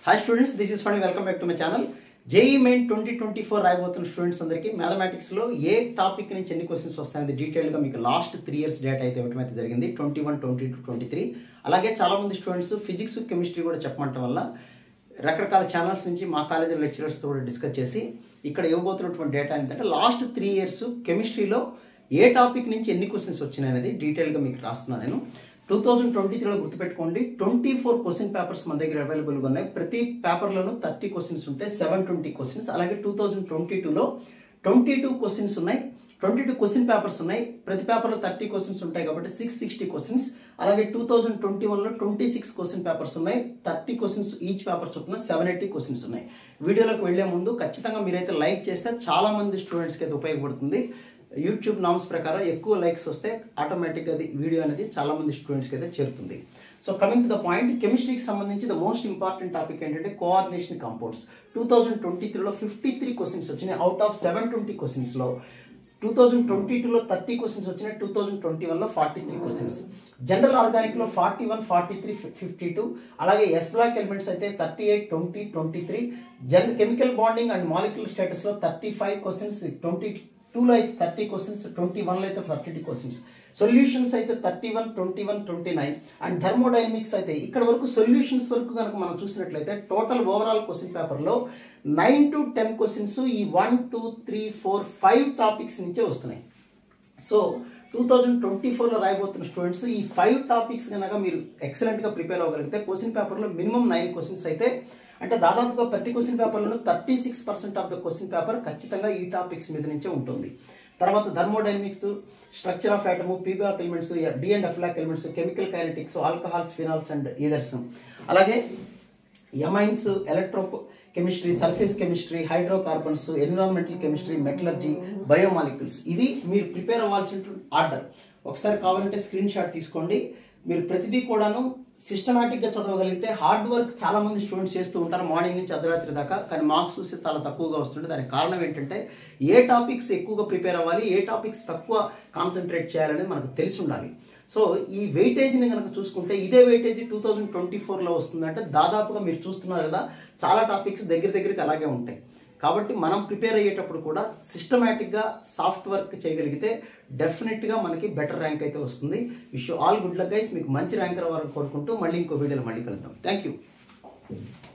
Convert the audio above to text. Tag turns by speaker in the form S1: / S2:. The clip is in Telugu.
S1: Hi students, this is funny. Welcome back to my channel. JEE main 2024 రాయబోతున్న స్టూడెంట్స్ అందరికీ మ్యాథమెటిక్స్లో ఏ టాపిక్ నుంచి ఎన్ని క్వశ్చన్స్ వస్తాయనేది డీటెయిల్గా మీకు లాస్ట్ 3 ఇయర్స్ డేటా అయితే ఇవ్వడం అయితే జరిగింది, 21, 22, 23. అలాగే చాలామంది స్టూడెంట్స్ ఫిజిక్స్, కెమిస్ట్రీ కూడా చెప్పమంటం వల్ల రకరకాల ఛానల్స్ నుంచి మా కాలేజీ లెక్చరర్స్తో కూడా డిస్కస్ చేసి ఇక్కడ ఇవ్వబోతున్నటువంటి డేటా ఏంటంటే లాస్ట్ 3 ఇయర్స్ కెమిస్ట్రీలో ఏ టాపిక్ నుంచి ఎన్ని క్వశ్చన్స్ వచ్చినాయి అనేది డీటెయిల్గా మీకు రాస్తున్నాను నేను. 2023లో గుర్తుపెట్టుకోండి, 24 క్వశ్చన్ పేపర్స్ మన దగ్గర అవైలబుల్గా ఉన్నాయి. ప్రతి పేపర్లోనూ 30 క్వశ్చన్స్ ఉంటాయి, 720 క్వశ్చన్స్. అలాగే 2022లో 22 క్వశ్చన్స్ ఉన్నాయి, 22 క్వశ్చన్ పేపర్స్ ఉన్నాయి. ప్రతి పేపర్లో 30 క్వశ్చన్స్ ఉంటాయి కాబట్టి 660 క్వశ్చన్స్. అలాగే 2021లో 26 క్వశ్చన్ పేపర్స్ ఉన్నాయి, 30 క్వశ్చన్స్ ఈచ్ పేపర్ చొప్పున 780 క్వశ్చన్స్ ఉన్నాయి. వీడియోలోకి వెళ్లే ముందు ఖచ్చితంగా మీరైతే లైక్ చేస్తే చాలా మంది స్టూడెంట్స్కి అయితే ఉపయోగపడుతుంది. యూట్యూబ్ నామ్స్ ప్రకారం ఎక్కువ లైక్స్ వస్తే ఆటోమేటిక్గా అది వీడియో అనేది చాలా మంది స్టూడెంట్స్కి అయితే చేరుతుంది. So coming to the point, కెమిస్ట్రీకి సంబంధించి ద మోస్ట్ ఇంపార్టెంట్ టాపిక్ ఏంటంటే కోఆర్డినేషన్ కాంపౌండ్స్. 2023లో 53 క్వశ్చన్స్ వచ్చినాయి. అవుట్ ఆఫ్ 720 క్వశ్చన్స్లో 2022లో 30 క్వశ్చన్స్ వచ్చినాయి, 2021లో 43 క్వశ్చన్స్. జనరల్ ఆర్గానిక్లో 41, 43, 52. అలాగే ఎస్ బ్లాక్ ఎలిమెంట్స్ అయితే 38, 20, 23. కెమికల్ బాండింగ్ అండ్ మాలిక్యులర్ స్టేటస్లో 35 క్వశ్చన్స్, 22లో అయితే 30 క్వశ్చన్స్, 21లో అయితే 42 క్వశ్చన్స్. సొల్యూషన్స్ అయితే 31, 21, 29. అండ్ థర్మోడైనమిక్స్ అయితే ఇక్కడ వరకు సొల్యూషన్స్ వరకు కనుక మనం చూసినట్లయితే టోటల్ ఓవరాల్ క్వశ్చన్ పేపర్లో 9 to 10 క్వశ్చన్స్ ఈ 1, 2, 3, 4, 5 టాపిక్స్ నుంచే వస్తున్నాయి. సో 2024లో రాయబోతున్న స్టూడెంట్స్ ఈ 5 టాపిక్స్ కనుక మీరు ఎక్సలెంట్గా ప్రిపేర్ అవ్వగలిగితే క్వశ్చన్ పేపర్లో మినిమం 9 క్వశ్చన్స్ అయితే, అంటే దాదాపుగా ప్రతి క్వశ్చన్ పేపర్లోనూ 36% ఆఫ్ ద క్వశ్చన్ పేపర్ ఖచ్చితంగా ఈ టాపిక్స్ మీద నుంచే ఉంటుంది. తర్వాత thermodynamics, structure of atom, P block elements, D and F block elements, chemical kinetics, alcohols, phenols and ethers. అలాగే amines, electro chemistry, surface chemistry, hydrocarbons, environmental chemistry, metallurgy, biomolecules. ఇది మీరు ప్రిపేర్ అవ్వాల్సిన ఆర్డర్. ఒకసారి కావాలంటే స్క్రీన్ షాట్ తీసుకోండి. మీరు ప్రతిదీ కూడాను సిస్టమేటిక్గా చదవగలిగితే, హార్డ్ వర్క్ చాలా మంది స్టూడెంట్స్ చేస్తూ ఉంటారు మార్నింగ్ నుంచి అర్ధరాత్రి దాకా, కానీ మార్క్స్ చూస్తే చాలా తక్కువగా వస్తుంటే దానికి కారణం ఏంటంటే ఏ టాపిక్స్ ఎక్కువగా ప్రిపేర్ అవ్వాలి, ఏ టాపిక్స్ తక్కువ కాన్సన్ట్రేట్ చేయాలనేది మనకు తెలిసి ఉండాలి. సో ఈ వెయిటేజ్ని కనుక చూసుకుంటే ఇదే వెయిటేజ్ 2024లో వస్తుందంటే దాదాపుగా మీరు చూస్తున్నారు కదా, చాలా టాపిక్స్ దగ్గరికి అలాగే ఉంటాయి. కాబట్టి మనం ప్రిపేర్ అయ్యేటప్పుడు కూడా సిస్టమేటిక్గా సాఫ్ట్ వర్క్ చేయగలిగితే డెఫినెట్గా మనకి బెటర్ ర్యాంక్ అయితే వస్తుంది. Wish you all good luck guys. మీకు మంచి ర్యాంక్ రావాలని కోరుకుంటూ మళ్ళీ ఇంకో వీడియోలో మళ్ళీ కలుద్దాం. Thank you.